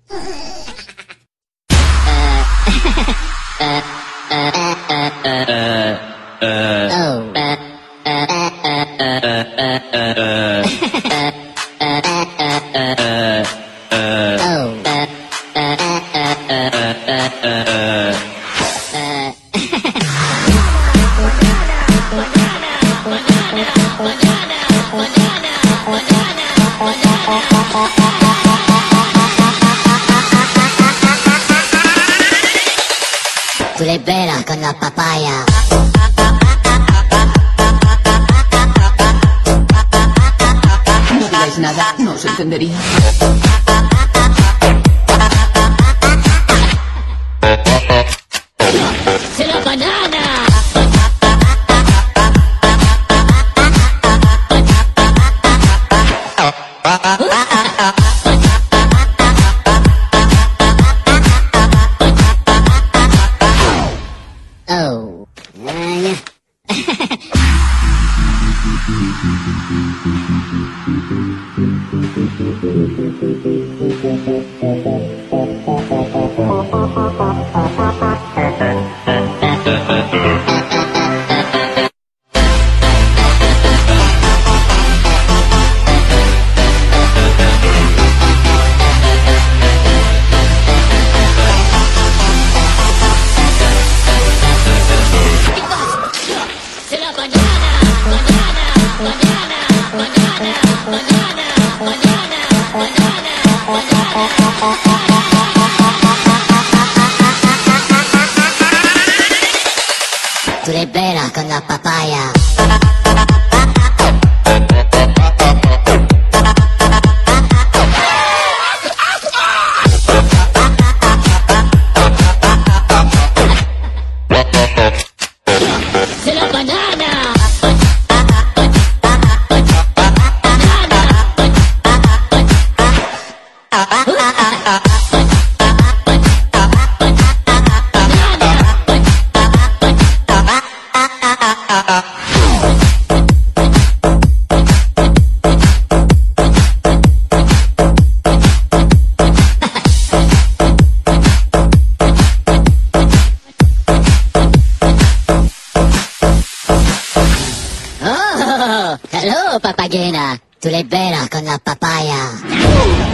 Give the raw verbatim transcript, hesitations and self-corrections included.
Tu le bella con la papaya. No digáis nada, no os entendería. ¡Se la banana! Oh. Tu le bella con la papaya. ¡Se la banana! Oh, hello papagena, tu le bella con la papaya.